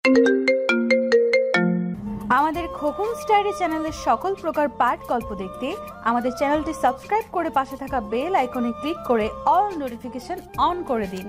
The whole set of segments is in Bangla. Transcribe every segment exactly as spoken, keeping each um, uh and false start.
আমাদের খোকন স্টাইরি চ্যানেলের সকল প্রকার পাঠ গল্প দেখতে আমাদের চ্যানেলটি সাবস্ক্রাইব করে পাশে থাকা বেল আইকনে ক্লিক করে অল নোটিফিকেশন অন করে দিন।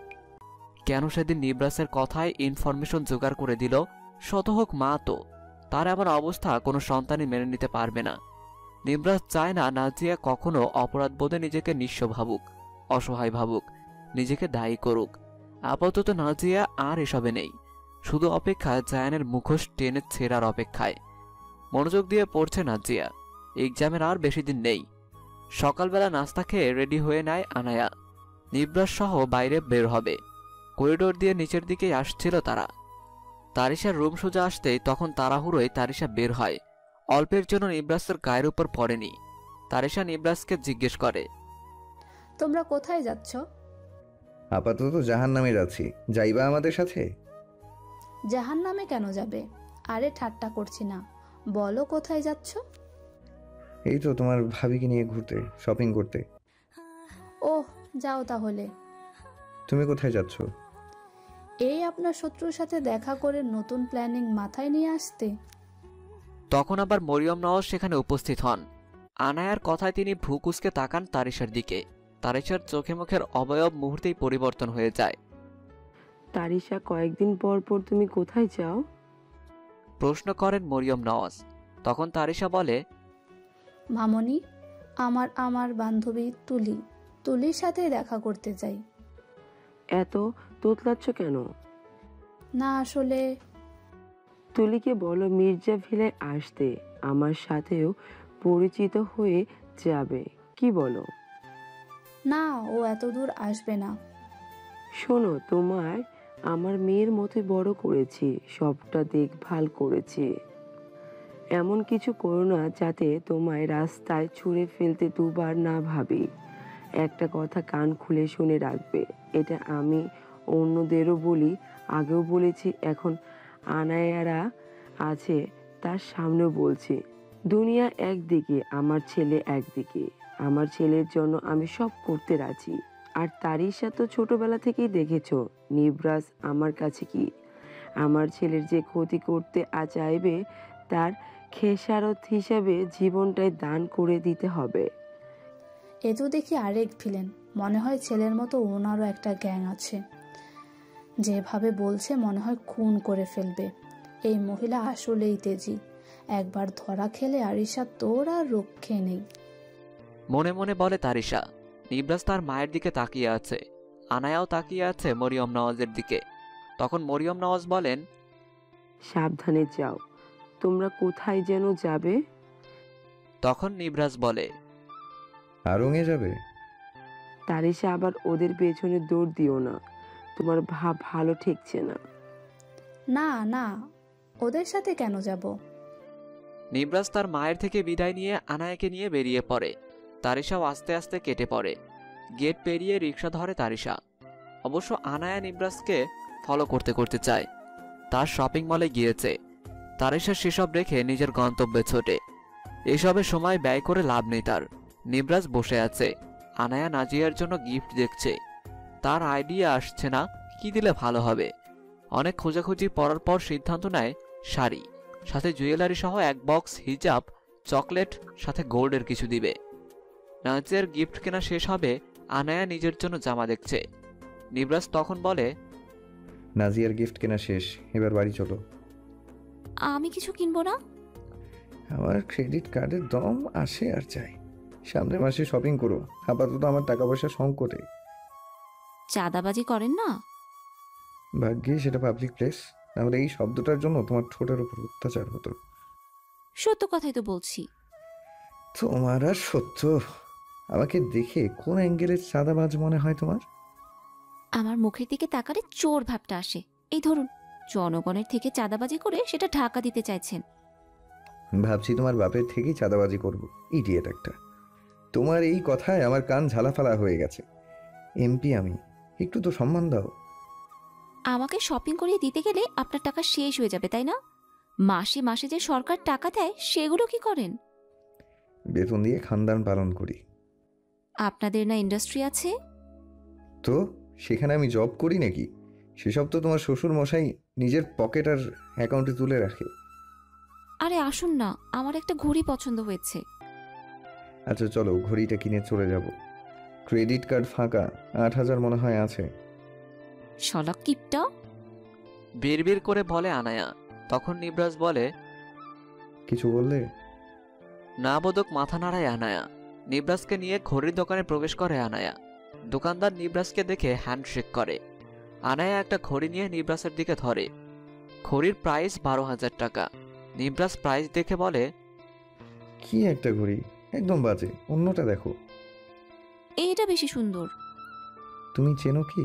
কেন সেদিন নিবরাসের কথায় ইনফরমেশন জোগাড় করে দিল? শত হোক মা তো, তার এমন অবস্থা কোনো সন্তানই মেনে নিতে পারবে না। নিবরাস চায় না নাজিয়া কখনো অপরাধবোধে নিজেকে নিঃস্ব ভাবুক, অসহায় ভাবুক, নিজেকে দায়ী করুক। আপাতত নাজিয়া আর এসবে নেই, শুধু অপেক্ষা জায়ানের মুখোশ টেনে ছেঁড়ার অপেক্ষায়। মনোযোগ দিয়ে পড়ছে নাজিয়া, এক্সামের আর বেশি দিন নেই। সকালবেলা নাস্তা খেয়ে রেডি হয়ে নেয় আনায়া। নিবরাস সহ বাইরে বের হবে। করিডোর দিয়ে নিচের দিকে আসছিল তারা। তারিশার রুম সোজা আসতেই তখন তাড়াহুড়োয় তারিশা বের হয়। অল্পের জন্য নিবরাসের গায়ের উপর পড়েনি। তারিশা নিবরাসকে জিজ্ঞেস করে, তোমরা কোথায় যাচ্ছ? আপাতত জাহান্নামে যাচ্ছি, যাইবা আমাদের সাথে? জাহান্নামে কেন যাবে? আরে ঠাট্টা করছি না, বলো কোথায় যাচ্ছ? এই তো তোমার ভাবিকে নিয়ে ঘুরতে, শপিং করতে। ওহ, যাও তাহলে। তুমি কোথায় যাচ্ছ? এই আপনার শত্রুর সাথে দেখা করে নতুন প্ল্যানিং মাথায় নিয়ে আসতে। তখন আবার মরিয়ম নওয়াজ সেখানে উপস্থিত হন। আনায়ার কথায় তিনি ভ্রুকুঁচকে তাকান তারিশার দিকে। তারিশার চোখে মুখের অবয়ব মুহূর্তেই পরিবর্তন হয়ে যায়। তারিশা, কয়েকদিন পর পর তুমি কোথায় যাও? প্রশ্ন করেন মরিয়ম নওয়াজ। তখন তারিশা বলে, মামনি, আমার আমার বান্ধবী তুলি তুলির সাথে দেখা করতে চাই। এত তোতলাচ্ছ কেন? না আসলে তুলিকে বলো মির্জা ভিলায় আসতে, আমার সাথেও পরিচিত হয়ে যাবে। কি বলো? না, ও এত দূর আসবে না। শোনো, তোমায় আমার মেয়ের মতো বড় করেছি, সবটা দেখভাল করেছি। এমন কিছু করো না যাতে তোমায় রাস্তায় ছুঁড়ে ফেলতে দুবার না ভাবি। একটা কথা কান খুলে শুনে রাখবে, এটা আমি অন্যদেরও বলি, আগেও বলেছি, এখন আনায়ারা আছে তার সামনেও বলছি। দুনিয়া একদিকে, আমার ছেলে একদিকে। আমার ছেলের জন্য আমি সব করতে রাজি। আর তারিশা তো ছোটবেলা থেকেই দেখেছো নিবরাস আমার কাছে কি। আমার ছেলের যে ক্ষতি করতে আ চাইবে তার খেসারত হিসাবে জীবনটাই দান করে দিতে হবে। এ তো দেখি আরেক ভিলেন, মনে হয় ছেলের মতো ওনারও একটা গ্যাং আছে। যেভাবে বলছে মনে হয় খুন করে ফেলবে। এই মহিলা আসলেই তেজি, একবার ধরা খেলে আরিশা তোর আর রক্ষে নেই। মনে মনে বলে তারিশা। নিবরাস তার মায়ের দিকে তাকিয়ে আছে, আনায়াও তাকিয়ে আছে মরিয়ম নওয়াজের দিকে। তখন মরিয়ম নওয়াজ বলেন, সাবধানে যাও, তোমরা কোথায় যেন যাবে? তখন নিবরাস বলে, আড়ঙে যাবে? তারিশা, আবার ওদের পেছনে দৌড় দিও না, তোমার ভাব ভালো ঠেকছে না। না না, ওদের সাথে কেন যাব? নিবরাস তার মায়ের থেকে বিদায় নিয়ে আনায়াকে নিয়ে বেরিয়ে পড়ে। তারিশাও আস্তে আস্তে কেটে পড়ে। গেট পেরিয়ে রিক্সা ধরে তারিশা। অবশ্য আনায়া নিবরাসকে ফলো করতে করতে চায়। তার শপিং মলে গিয়েছে। তারিশা সেসব রেখে নিজের গন্তব্যে ছোটে। এসবে সময় ব্যয় করে লাভ নেই তার। নিবরাস বসে আছে। আনায়া নাজিয়ার জন্য গিফট দেখছে। তার আইডিয়া আসছে না কি দিলে ভালো হবে। অনেক খোঁজাখুঁজি পড়ার পর সিদ্ধান্ত নেয় শাড়ি, সাথে জুয়েলারি সহ এক বক্স হিজাব, চকলেট, সাথে গোল্ডের কিছু দিবে। নাজিয়ার গিফট কেনা শেষ হবে, আনায়া নিজের জন্য জামা দেখছে। নিবরাস তখন বলে, নাজিয়ার গিফট কেনা শেষ, এবার বাড়ি চলো। আমি কিছু কিনবো না। আমার ক্রেডিট কার্ডের দম আসে আর চাই। সামনের মাসে শপিং করো, আপাতত আমার টাকা পয়সা সংকটে। চাঁদাবাজি করেন না? ভাগ্যে সেটা পাবলিক প্লেস, তাহলে এই শব্দটার জন্য তোমার ঠোঁটের উপর অত্যাচার হতো। সত্য কথাই তো বলছি। তোমার আর সত্য। আমাকে দেখে কোন অ্যাঙ্গেলের চাঁদাবাজ মনে হয় তোমার? আমার মুখের দিকে তাকালে চোর ভাবটা আসে। এই ধরুন, জনগণের থেকে চাঁদাবাজি করে সেটা ঢাকা দিতে চাইছেন। ভাবছি তোমার বাপের থেকেই চাঁদাবাজি করবো, ইডিয়েট একটা। তোমার এই কথায় আমার কান ঝালাফালা হয়ে গেছে। এমপি আমি, একটু তো সম্মান দাও। আমাকে শপিং করিয়ে দিতে গেলে আপনার টাকা শেষ হয়ে যাবে, তাই না? মাসে মাসে যে সরকার টাকা দেয় সেগুলো কি করেন? বেতন দিয়ে খানদান পালন করি। আপনাদের না ইন্ডাস্ট্রি আছে? তো সেখানে আমি জব করি নাকি? সেসব তো তোমার শ্বশুর মশাই নিজের পকেট আর অ্যাকাউন্টে তুলে রাখে। আরে আসুন না, আমার একটা ঘড়ি পছন্দ হয়েছে। আচ্ছা চলো, ঘড়িটা কিনে চলে যাব। ক্রেডিট কার্ড ফাঁকা, আট হাজার মনে হয় আছে। শালা কিপটা। বিড়বিড় করে বলে আনায়া। তখন নিবরাজ বলে, কিছু বললে? না বোধক মাথা নাড়ায় আনায়া। নিবরাজকে নিয়ে ঘড়ির দোকানে প্রবেশ করে আনায়া। দোকানদার নিবরাজকে দেখে হ্যান্ডশেক করে। আনায়া একটা ঘড়ি নিয়ে নিবরাজের দিকে ধরে। ঘড়ির প্রাইস বারো হাজার টাকা। নিবরাজ প্রাইস দেখে বলে, কি একটা ঘড়ি, একদম বাজে, অন্যটা দেখো। এইটা বেশি সুন্দর। তুমি চেনো কি?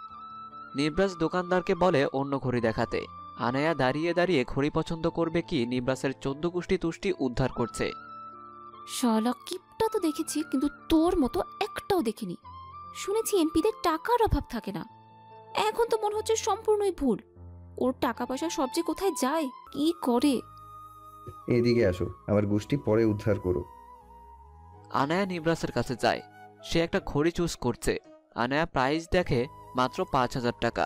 নিবরাজ দোকানদারকে বলে অন্য ঘড়ি দেখাতে। আনায়া দাঁড়িয়ে দাঁড়িয়ে ঘড়ি পছন্দ করবে কি নিবরাজের চোদ্দ গোষ্ঠী তুষ্টি উদ্ধার করছে। শালা কিপটা তো দেখেছি, কিন্তু তোর মতো একটাও দেখিনি। শুনেছি এমপিদের টাকার অভাব থাকে না। এখন তো মনে হচ্ছে সম্পূর্ণই ভুল। ওর টাকা পয়সা সব যে কোথায় যায়, কি করে। এদিকে আসো, আমার গোষ্ঠী পরে উদ্ধার করো। আনায়া নিবরাজের কাছে যায়। সে একটা ঘড়ি চুজ করছে। আনায়া প্রাইস দেখে মাত্র পাঁচ হাজার টাকা।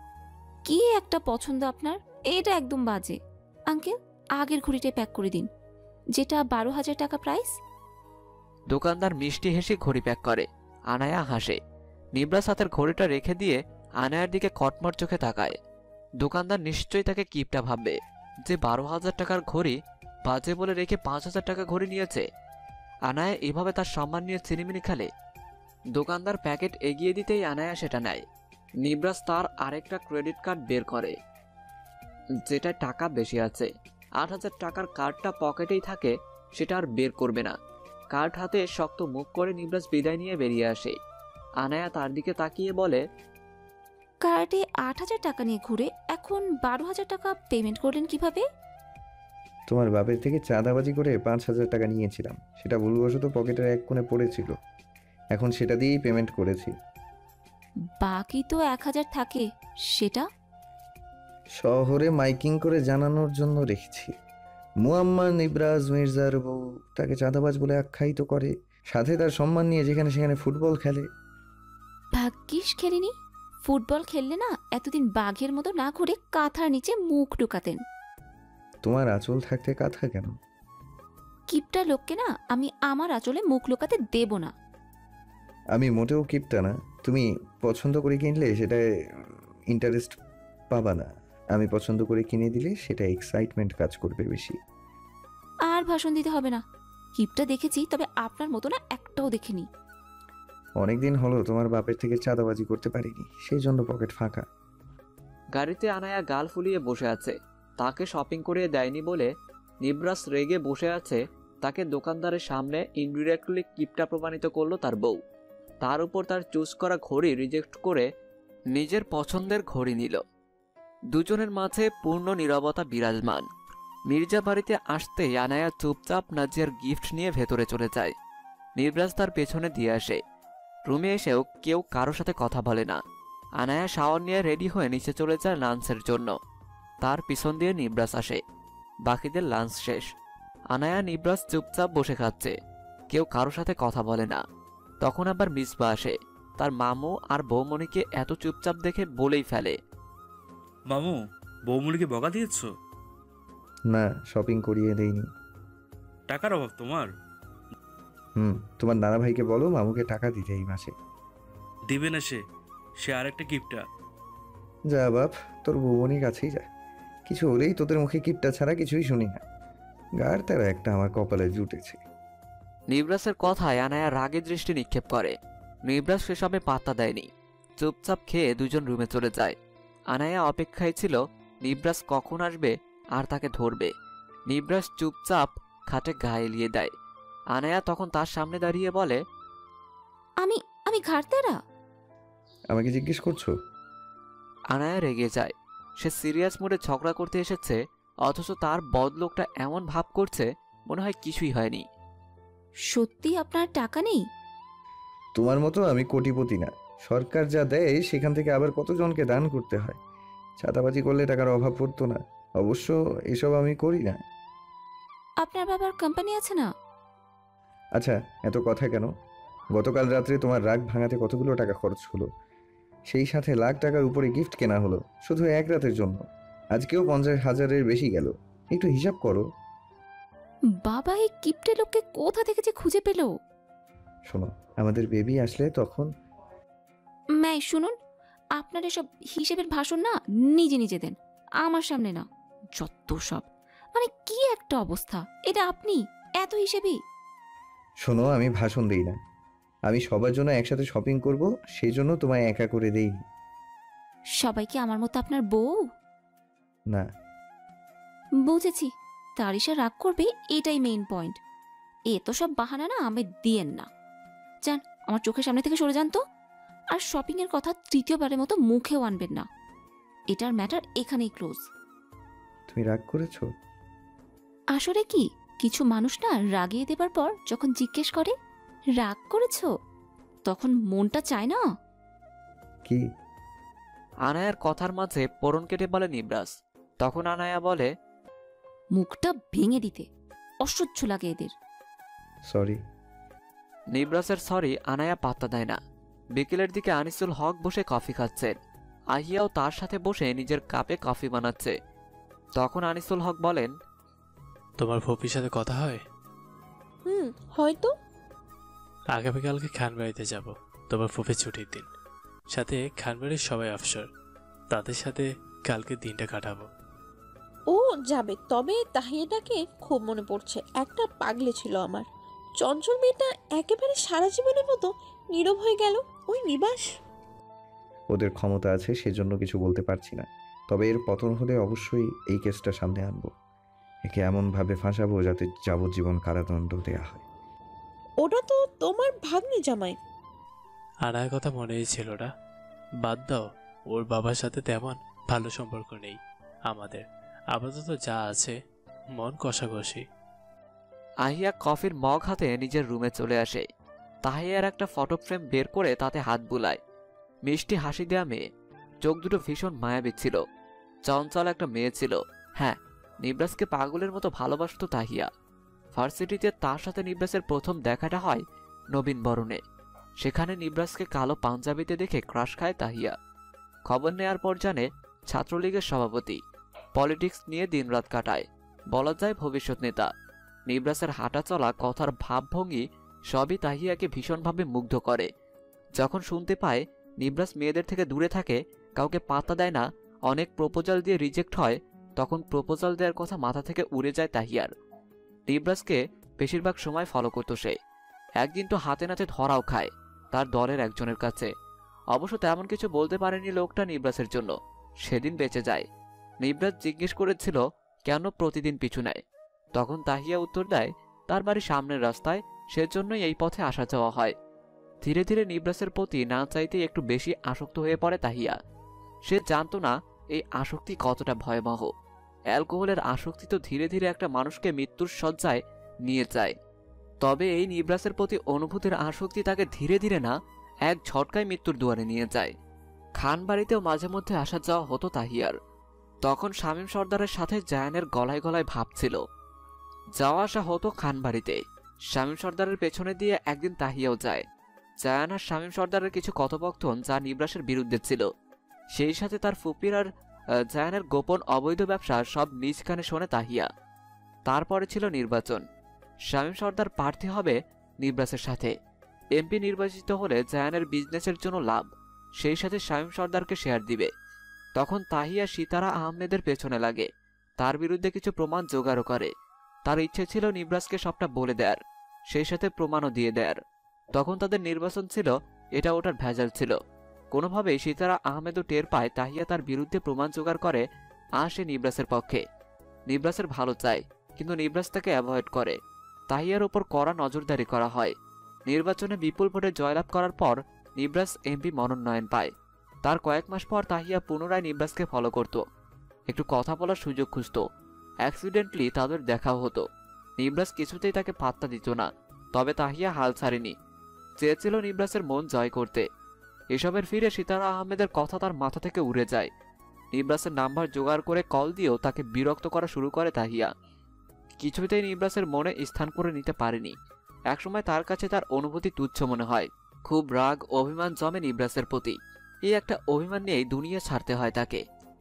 কি একটা পছন্দ আপনার, এটা একদম বাজে। আঙ্কেল, আগের ঘড়িটাই প্যাক করে দিন, যেটা বারো হাজার টাকা প্রাইস। দোকানদার মিষ্টি হেসে ঘড়ি প্যাক করে। আনায়া হাসে। নিবরাজ হাতের ঘড়িটা রেখে দিয়ে আনায়ার দিকে কটমট চোখে তাকায়। দোকানদার নিশ্চয়ই তাকে কিপটা ভাববে যে বারো হাজার টাকার ঘড়ি বাজে বলে রেখে পাঁচ হাজার টাকা ঘড়ি নিয়েছে। আনায়া এভাবে তার সম্মান নিয়ে চিনিমিনি খেলে। দোকানদার প্যাকেট এগিয়ে দিতেই আনায়া সেটা নেয়। নিবরাজ তার আরেকটা ক্রেডিট কার্ড বের করে, যেটায় টাকা বেশি আছে। আট হাজার টাকার কার্ডটা পকেটেই থাকে, সেটা আর বের করবে না। কার্ড হাতে শক্ত মুখ করে নিবরাজ বিদায় নিয়ে বেরিয়ে আসে। আনায়া তার দিকে তাকিয়ে বলে, কার্ডে আট হাজার টাকা নিয়ে ঘুরে এখন বারো হাজার টাকা পেমেন্ট করলেন কিভাবে? তোমার বাপের থেকে চাঁদাবাজি করে পাঁচ হাজার টাকা নিয়েছিলাম, সেটা ভুলবশত পকেটের এক কোণে পড়েছিল, এখন সেটা দিয়েই পেমেন্ট করেছি। বাকি তো এক হাজার থাকে, সেটা? শহরে মাইকিং করে জানানোর জন্য রেখেছি। মুয়াম্মার নিবরাজ মির্জার বউ তাকে চাঁদাবাজ বলে আখ্যায়িত করে, সাথে তার সম্মান নিয়ে যেখানে সেখানে ফুটবল খেলে। ভাগ্যিস খেলিনি। ফুটবল খেললে না এতদিন বাঘের মতো না ঘুরে কাঁথার নিচে মুখ ঢুকাতেন। তোমার আঁচল থাকতে কাঁথা কেন? কিপটা লোককে না আমি আমার আঁচলে মুখ লুকাতে দেব না। আমি মোটেও কিপটা না। তুমি পছন্দ করে কিনলে সেটায় ইন্টারেস্ট পাবা না, আমি পছন্দ করে কিনে দিলে সেটা এক্সাইটমেন্ট কাজ করবে বেশি। আর ভাষণ দিতে হবে না। কিপটা দেখেছি, তবে আপনার মতো না একটাও দেখিনি। অনেকদিন হলো তোমার বাপের থেকে চাঁদাবাজি করতে পারিনি, সেই জন্য পকেট ফাঁকা। গাড়িতে আনায়া গাল ফুলিয়ে বসে আছে। তাকে শপিং করিয়ে দেয়নি বলে নিবরাজ রেগে বসে আছে। তাকে দোকানদারের সামনে ইনডিরেক্টলি কিপটা প্রমাণিত করলো তার বউ। তার উপর তার চুজ করা ঘড়ি রিজেক্ট করে নিজের পছন্দের ঘড়ি নিল। দুজনের মাঝে পূর্ণ নীরবতা বিরাজমান। মির্জা বাড়িতে আসতেই আনায়া চুপচাপ নাজিয়ার গিফট নিয়ে ভেতরে চলে যায়। নিবরাজ তার পেছনে দিয়ে আসে। রুমে এসেও কেউ কারো সাথে কথা বলে না। আনায়া শাওয়ার নিয়ে রেডি হয়ে নিচে চলে যায় লাঞ্চের জন্য। তার পিছন দিয়ে নিবরাজ আসে। বাকিদের লাঞ্চ শেষ। আনায়া নিবরাজ চুপচাপ বসে খাচ্ছে, কেউ কারো সাথে কথা বলে না। তখন আবার মিসবা আসে। তার মামু আর বৌমণিকে এত চুপচাপ দেখে বলেই ফেলে, মামু, বৌমুলিকে বকা দিয়েছ? না, শপিং করিয়ে দেইনি। টাকার অভাব তোমার? হুম, তোমার নানা ভাইকে বলো মামুকে টাকা দিতে এই মাসে। দিবে না সে, সে আরেকটা কিপটা। যা বাপ, তোর বৌবনির কাছেই যা, কিছু হলেই তোদের মুখে কিপটা ছাড়া কিছুই শুনি না। গার তারা একটা আমার কপালে জুটেছে। নিবরাজের কথায় আনায়া রাগে দৃষ্টি নিক্ষেপ করে। নিবরাজ সেসবে পাত্তা দেয়নি। চুপচাপ খেয়ে দুজন রুমে চলে যায়। আনায়া অপেক্ষায় ছিল নিবরাজ কখন আসবে আর তাকে ধরবে। নিবরাজ চুপচাপ খাটে গায়ে এলিয়ে দেয়। আনায়া তখন তার সামনে দাঁড়িয়ে বলে, আমি আমি ঘাড়তেরা? আমাকে জিজ্ঞেস করছো? আনায়া রেগে যায়। সে সিরিয়াস মুডে ঝগড়া করতে এসেছে, অথচ তার বদলোকটা এমন ভাব করছে মনে হয় কিছুই হয়নি। সত্যি আপনার টাকা নেই? তোমার মতো আমি কোটিপতি না। সরকার যা দেয় সেখান থেকে আবার কতজনকে দান করতে হয়। চাঁদাবাজি করলে টাকার অভাব পড়তো না। অবশ্য এসব আমি করি না। আপনার বাবার কোম্পানি আছে না? আচ্ছা, এত কথা কেন? গতকাল রাত্রে তোমার রাগ ভাঙাতে কতগুলো টাকা খরচ হলো, সেই সাথে লাখ টাকার উপরে গিফট কেনা হলো শুধু এক রাতের জন্য। আজকেও পঞ্চাশ হাজারের বেশি গেল, একটু হিসাব করো। বাবা এই কিপটে লোককে কোথা থেকে যে খুঁজে পেল? শোনো, আমাদের বেবি আসলে তখন। ম্যাই শুনুন, আপনার এসব হিসেবের ভাষণ না নিজে নিজে দেন, আমার সামনে না। যত সব, মানে কি একটা অবস্থা! এটা আপনি এত হিসেবি? শোনো, আমি ভাষণ দিই না, আমি সবার জন্য একসাথে শপিং করব, সেই জন্য তোমায় একা করে দেই সবাই কি আমার মতো আপনার বউ? না। বুঝেছি, তারিশা রাগ করবে, এটাই মেইন পয়েন্ট। এ তো সব বাহানা না আমি দিয়েন না। যান, আমার চোখের সামনে থেকে সরে যান তো। আর শপিং এর কথা তৃতীয়বারের মতো মুখেও আনবেন না। এটার ম্যাটার এখানেই ক্লোজ। তুমি রাগ করেছো? আসলে কি, কিছু মানুষ না রাগিয়ে দেবার পর যখন জিজ্ঞেস করে রাগ করেছো, তখন মনটা চায় না। কি? আনায়ার কথার মাঝে পোড়ন কেটে বলে নিবরাস। তখন আনায়া বলে, মুখটা ভেঙে দিতে, অসহ্য লাগে এদের। সরি। নিবরাসের সরি আনায়া পাত্তা দেয় না। বিকেলের দিকে আনিসুল হক বসে কফি খাচ্ছেন। আহিয়াও তার সাথে বসে নিজের কাপে কফি বানাচ্ছে। তখন আনিসুল হক বলেন, তোমার ফুপির সাথে কথা হয়? হুম, হয়তো। আগামীকালকে খানবাড়িতে যাব, তোমার ফুপির ছুটির দিন। সাথে খানবাড়ির সবাই অফসর, তাদের সাথে কালকে দিনটা কাটাবো। ও যাবে, তবে তাহিয়াটাকে খুব মনে পড়ছে। একটা পাগলে ছিল আমার। চঞ্চল মেয়েটা একেবারে সারা জীবনের মতো নীরব হয়ে গেল। ওই নিবাস। ওদের ক্ষমতা আছে, সেজন্য কিছু বলতে পারছি না, তবে এর পতন হলে অবশ্যই এই কেসটা সামনে আনবো। একে এমনভাবে ফাঁসাবো যাতে যাবজ্জীবন কারাদণ্ড দেয়া হয়। ওটা তো তোমার ভাগ্নি জামাই। আনার কথা মনেই ছিল না। বাদ দাও, ওর বাবার সাথে তেমন ভালো সম্পর্ক নেই আমাদের। আপাতত যা আছে মন কষাকষি। আহিয়া কফির মগ হাতে নিজের রুমে চলে আসে। তাহিয়ার একটা ফটো ফ্রেম বের করে তাতে হাত বুলায়। মিষ্টি হাসি দেয়া মেয়ে, চোখ দুটো ভীষণ মায়াবী ছিল। চঞ্চল একটা মেয়ে ছিল। হ্যাঁ, নিবরাসকে পাগলের মতো ভালোবাসত তাহিয়া। ভার্সিটিতে তার সাথে নিবরাসের প্রথম দেখাটা হয় নবীন বরণে। সেখানে নিবরাসকে কালো পাঞ্জাবিতে দেখে ক্রাশ খায় তাহিয়া। খবর নেয়ার পর জানে ছাত্রলীগের সভাপতি, পলিটিক্স নিয়ে দিনরাত কাটায়, বলা যায় ভবিষ্যৎ নেতা। নিবরাসের হাঁটা চলা, কথার ভাবভঙ্গি সবই তাহিয়াকে ভীষণভাবে মুগ্ধ করে। যখন শুনতে পায় নিবরাস মেয়েদের থেকে দূরে থাকে, কাউকে পাত্তা দেয় না, অনেক প্রপোজাল দিয়ে রিজেক্ট হয়, তখন প্রপোজাল দেওয়ার কথা মাথা থেকে উড়ে যায় তাহিয়ার। নিবরাসকে বেশিরভাগ সময় ফলো করত সে। একদিন তো হাতে নাতে ধরাও খায় তার দলের একজনের কাছে। অবশ্য তেমন কিছু বলতে পারেনি লোকটা নিবরাসের জন্য, সেদিন বেঁচে যায়। নিবরাস জিজ্ঞেস করেছিল কেন প্রতিদিন পিছু নেয়। তখন তাহিয়া উত্তর দেয় তার বাড়ির সামনের রাস্তায়, সেজন্যই এই পথে আসা যাওয়া হয়। ধীরে ধীরে নিবরাসের প্রতি না চাইতে একটু বেশি আসক্ত হয়ে পড়ে তাহিয়া। সে জানত না এই আসক্তি কতটা ভয়াবহ। অ্যালকোহলের আসক্তি তো ধীরে ধীরে একটা মানুষকে মৃত্যুর শয্যায় নিয়ে যায়। তবে এই নিবরাসের প্রতি অনুভূতির আসক্তি তাকে ধীরে ধীরে না, এক ঝটকায় মৃত্যুর দুয়ারে নিয়ে যায়। খান বাড়িতেও মাঝে মধ্যে আসা যাওয়া হতো তাহিয়ার। তখন শামীম সর্দারের সাথে জায়ানের গলায় গলায় ভাব ছিল। যাওয়া আসা হতো খান বাড়িতে। শামীম সর্দারের পেছনে দিয়ে একদিন তাহিয়াও যায়। জায়ান আর শামীম সর্দারের কিছু কথোপকথন যা নিবরাসের বিরুদ্ধে ছিল, সেই সাথে তার ফুপির আর জায়ানের গোপন অবৈধ ব্যবসা সব নিজ কানে শোনে তাহিয়া। তারপরে ছিল নির্বাচন। শামীম সর্দার প্রার্থী হবে নিবরাসের সাথে। এমপি নির্বাচিত হলে জায়ানের বিজনেসের জন্য লাভ, সেই সাথে শামীম সর্দারকে শেয়ার দিবে। তখন তাহিয়া সিতারা আহমেদের পেছনে লাগে, তার বিরুদ্ধে কিছু প্রমাণ জোগাড়ও করে। তার ইচ্ছে ছিল নিবরাসকে সবটা বলে দেয়ার, সেই সাথে প্রমাণও দিয়ে দেয়ার। তখন তাদের নির্বাচন ছিল, এটা ওটার ভেজাল ছিল। কোনোভাবেই সিতারা আহমেদও টের পায় তাহিয়া তার বিরুদ্ধে প্রমাণ জোগাড় করে আসে নিবরাসের পক্ষে। নিবরাসের ভালো চায়, কিন্তু নিবরাস তাকে অ্যাভয়েড করে। তাহিয়ার ওপর কড়া নজরদারি করা হয়। নির্বাচনে বিপুল ভোটে জয়লাভ করার পর নিবরাস এমপি মনোনয়ন পায়। তার কয়েক মাস পর তাহিয়া পুনরায় নিবরাসকে ফলো করত, একটু কথা বলার সুযোগ খুঁজত। অ্যাক্সিডেন্টলি তাদের দেখাও হতো। নিবরাস কিছুতেই তাকে পাত্তা দিত না, তবে তাহিয়া হাল ছাড়েনি। চেয়েছিল নিবরাসের মন জয় করতে। এসবের ফিরে সিতারা আহমেদের কথা তার মাথা থেকে উড়ে যায়। নিবরাসের নাম্বার জোগাড় করে কল দিয়েও তাকে বিরক্ত করা শুরু করে তাহিয়া। কিছুতেই নিবরাসের মনে স্থান করে নিতে পারেনি। একসময় তার কাছে তার অনুভূতি তুচ্ছ মনে হয়। খুব রাগ অভিমান জমে নিবরাসের প্রতি। এই একটা অভিমান নিয়েই দুনিয়া ছাড়তে হয় তাকে।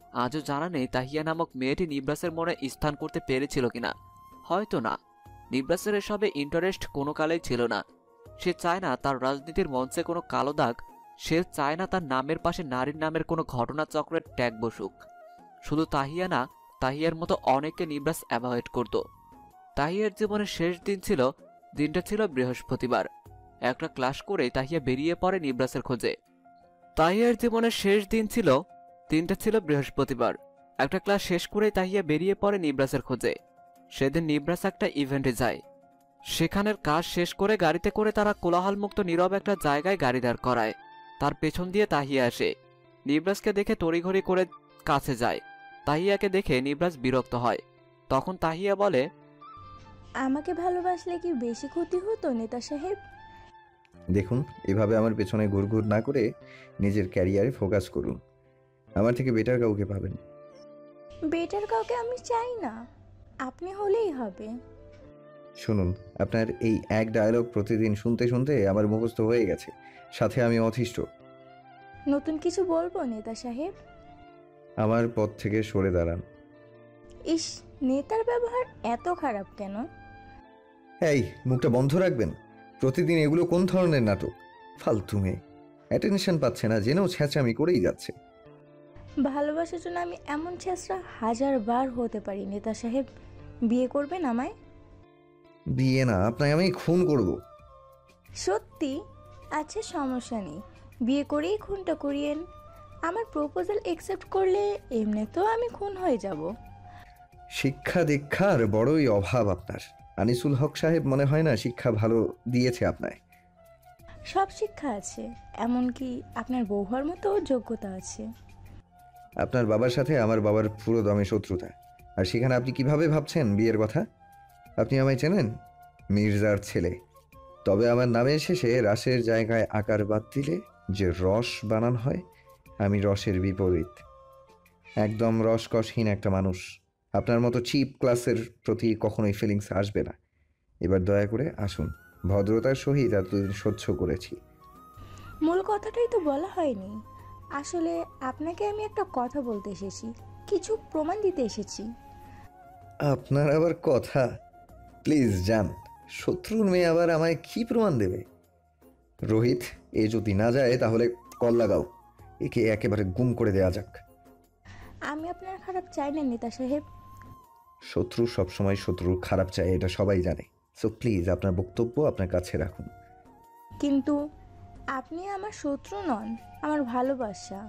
আজও জানা নেই তাহিয়া নামক মেয়েটি নিবরাসের মনে স্থান করতে পেরেছিল কিনা। হয়তো না, নিবরাসের এসবে ইন্টারেস্ট কোনো কালেই ছিল না। সে চায় না তার রাজনীতির মঞ্চে কোনো কালো দাগ, সে চায় না তার নামের পাশে নারীর নামের কোনো ঘটনাচক্রের ট্যাগ বসুক। শুধু তাহিয়া না, তাহিয়ার মতো অনেককে নিবরাস অ্যাভয়েড করত। তাহিয়ার জীবনের শেষ দিন ছিল, দিনটা ছিল বৃহস্পতিবার। একটা ক্লাস করেই তাহিয়া বেরিয়ে পড়ে নিবরাসের খোঁজে। তাহিয়ার জীবনের শেষ দিন ছিল, দিনটা ছিল বৃহস্পতিবার। একটা ক্লাস শেষ করেই তাহিয়া বেরিয়ে পড়ে নিবরাসের খোঁজে। সেদিন নিবরাস একটা ইভেন্টে যায়। সেখানের কাজ শেষ করে গাড়িতে করে তারা কোলাহলমুক্ত নীরব একটা জায়গায় গাড়ি দাঁড় করায়। তার পেছন দিয়ে তাহিয়া আসে। নিবরাসকে দেখে তড়িঘড়ি করে কাছে যায়। তাহিয়াকে দেখে নিবরাস বিরক্ত হয়। তখন তাহিয়া বলে, আমাকে ভালোবাসলে কি বেশি ক্ষতি হতো নেতা সাহেব? দেখুন, এভাবে আমার পেছনে ঘুরঘুর না করে নিজের ক্যারিয়ারে ফোকাস করুন। আমার থেকে বেটার কাউকে পাবেন। বেটার কাউকে আমি চাই না, আপনি হলেই হবে। শুনুন, আপনার এই এক ডায়লগ প্রতিদিন শুনতে শুনতে আমার মুখস্থ হয়ে গেছে, সাথে আমি অতিষ্ঠ। নতুন কিছু বলবো নেতা সাহেব? আমার পথ থেকে সরে দাঁড়ান। ইস, নেতার ব্যবহার এত খারাপ কেন? এই মুখটা বন্ধ রাখবেন। প্রতিদিন এগুলো কোন ধরনের নাটক? ফালতু মেয়ে, অ্যাটেনশন পাচ্ছে না জেনেও ছ্যাঁচামি করেই যাচ্ছে। ভালোবাসার জন্য আমি এমন ছেঁচড়া হাজার বার হতে পারি নেতা সাহেব। বিয়ে করবেন আমায়? বিয়ে না, আপনাকে আমি খুন করব। সত্যি? আচ্ছা, সমস্যা নেই, বিয়ে করেই খুনটা করিয়েন। আমার প্রপোজাল অ্যাকসেপ্ট করলে এমনি তো আমি খুন হয়ে যাব। শিক্ষা দীক্ষার বড়ই অভাব আপনার। আনিসুল হক সাহেব মনে হয় না শিক্ষা ভালো দিয়েছে আপনায়। সব শিক্ষা আছে, এমনকি আপনার বউ হওয়ার মতো যোগ্যতা আছে। আপনার বাবার সাথে আমার বাবার পুরো দমে শত্রুতা, আর সেখানে আপনি কিভাবে ভাবছেন বিয়ের কথা? আপনি আমায় চেনেন? মির্জার ছেলে। তবে আমার নামের শেষে রাসের জায়গায় আকার বাদ দিলে যে রস বানান হয়, আমি রসের বিপরীত। একদম রসকসহীন একটা মানুষ। আপনার মতো চিপ ক্লাসের প্রতি কখনোই ফিলিংস আসবে না। এবার দয়া করে আসুন, ভদ্রতার সহিত এতদিন সহ্য করেছি। মূল কথাটাই তো বলা হয়নি। আসলে আপনাকে আমি একটা কথা বলতে এসেছি, কিছু প্রমাণ দিতে এসেছি। আপনার আবার কথা? প্লিজ যান। শত্রুর মেয়ে আবার আমায় কি প্রমাণ দেবে? রোহিত, এ যদি না যায় তাহলে কল লাগাও, একে একেবারে গুম করে দেয়া যাক। আমি আপনার খারাপ চাই না নেতা সাহেব। শত্রু সবসময় শত্রুর খারাপ চায়, এটা সবাই জানে। সো প্লিজ আপনার বক্তব্য আপনার কাছে রাখুন। কিন্তু আপনি আমার শত্রু নন, আমার ভালোবাসা।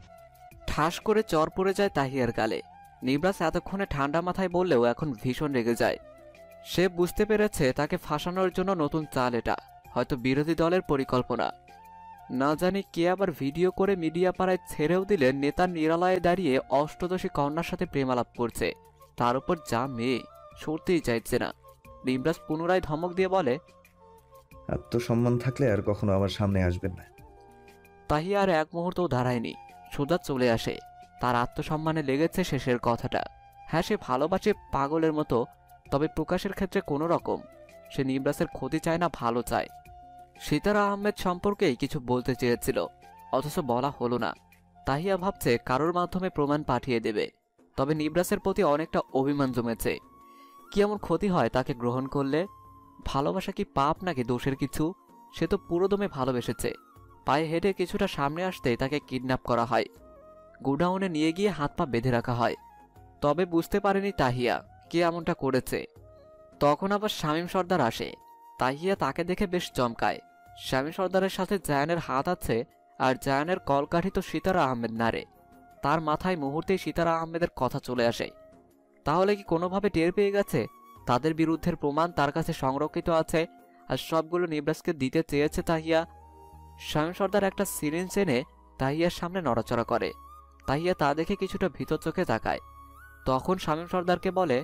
ঠাস করে চর পড়ে যায় তাহিয়ার গালে। নিবরাস এতক্ষণে ঠান্ডা মাথায় বললেও এখন ভীষণ রেগে যায়। সে বুঝতে পেরেছে তাকে ফাঁসানোর জন্য নতুন চাল এটা, হয়তো বিরোধী দলের পরিকল্পনা। না জানি কে আবার ভিডিও করে মিডিয়া পাড়ায় ছেড়েও দিলে নেতার নিরালয়ে দাঁড়িয়ে অষ্টদশী কন্যার সাথে প্রেমালাপ করছে। তার উপর যা মেয়ে, সরতেই চাইছে না। নিবরাস পুনরায় ধমক দিয়ে বলে, আত্মসম্মান থাকলে আর কখনো আমার সামনে আসবেন না। তাহিয়া আর এক মুহূর্তও দাঁড়ায়নি, সোজা চলে আসে। তার আত্মসম্মানে লেগেছে শেষের কথাটা। হ্যাঁ, সে ভালোবাসে পাগলের মতো, তবে প্রকাশের ক্ষেত্রে কোনো রকম। সে নিবরাসের ক্ষতি চায় না, ভালো চায়। সিতারা আহমেদ সম্পর্কেই কিছু বলতে চেয়েছিল, অথচ বলা হলো না। তাহিয়া ভাবছে কারোর মাধ্যমে প্রমাণ পাঠিয়ে দেবে। তবে নিবরাসের প্রতি অনেকটা অভিমান জমেছে। কি এমন ক্ষতি হয় তাকে গ্রহণ করলে? ভালোবাসা কি পাপ নাকি দোষের কিছু? সে তো পুরোদমে ভালোবেসেছে। পায়ে হেঁটে কিছুটা সামনে আসতেই তাকে কিডন্যাপ করা হয়, গোডাউনে নিয়ে গিয়ে হাত পা বেঁধে রাখা হয়। তবে বুঝতে পারেনি তাহিয়া কে এমনটা করেছে। তখন আবার শামীম সর্দার আসে। তাহিয়া তাকে দেখে বেশ চমকায়। শামীম সর্দারের সাথে জায়ানের হাত আছে, আর জায়ানের কলকাঠি তো সিতারা আহমেদ নারে। তার মাথায় মুহূর্তেই সিতারা আহমেদের কথা চলে আসে। তাহলে কি কোনোভাবে টের পেয়ে গেছে তাদের বিরুদ্ধের প্রমাণ তার কাছে সংরক্ষিত আছে, আর সবগুলো নিবরাসকে দিতে চেয়েছে তাহিয়া? শামীম সর্দার একটা সিরিঞ্জ এনে তাহিয়ার সামনে নড়াচড়া করে। তাহিয়া তা দেখে কিছুটা ভীত চোখে তাকায়। তখন শামীম সর্দারকে বলে,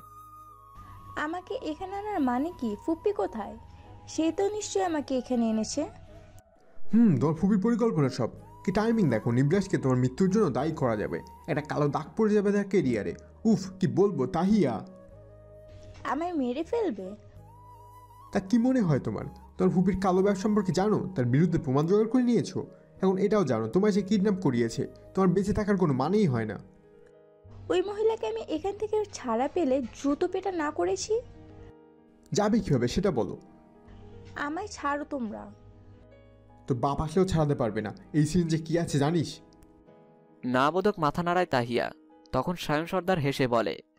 আমাকে এখানে আনার মানে কি? ফুপ্পি কোথায়? সে তো নিশ্চয়ই আমাকে এখানে এনেছে। হুম তোমার ফুপির পরিকল্পনা সব। কি টাইমিং দেখো, নিবরাসকে তোমার মৃত্যুর জন্য দায়ী করা যাবে। একটা কালো দাগ পড়ে যাবে তার কেরিয়ারে। উফ, কি বলবো তাহিয়া। আমায় মেরে ফেলবে? তা কি মনে হয় তোমার? তোমার ফুপির কালো ব্যাগ সম্পর্কে জানো? তার বিরুদ্ধে প্রমাণ জোগাড় করে নিয়েছো। এখন এটাও জানো তোমায় সে কিডন্যাপ করিয়েছে। তোমার বেঁচে থাকার কোনো মানেই হয় না। ওই মহিলাকে আমি এখান থেকে ছাড়া পেলে জুতো পেটা না করেছি? যাবে কীভাবে সেটা বলো। আমায় ছাড়ো তোমরা। তো বাপ আসলেও ছাড়াতে পারবে না। এই সিন যে কি আছে জানিস? না বোধক মাথা নাড়ায় তাহিয়া। তখন সায়ন সর্দার হেসে বলে,